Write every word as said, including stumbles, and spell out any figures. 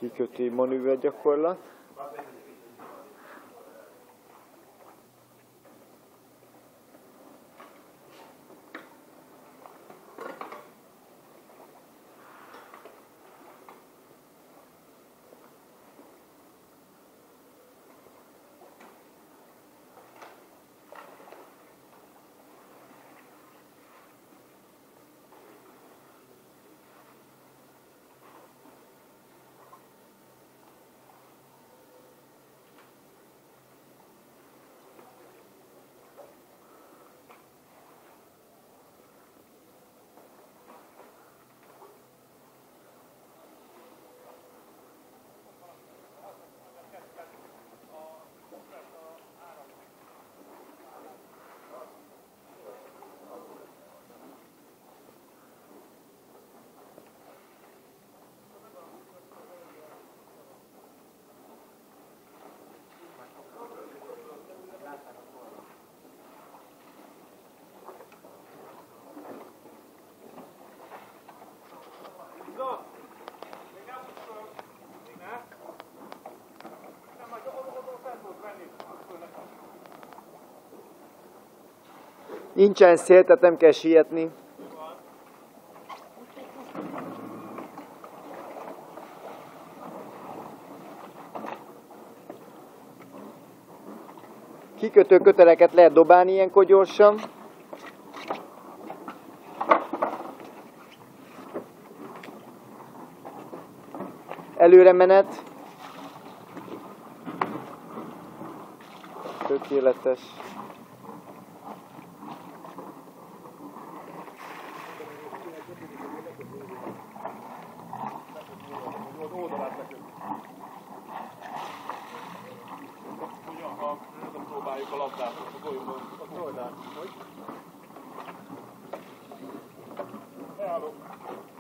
kikötői manőver gyakorlat. Nincsen szél, tehát nem kell sietni. Kikötő köteleket lehet dobálni ilyenkor gyorsan. Előre menet. Tökéletes. Próbáljuk a labdát, a golyóban, a oldalt, hogy? Beállok.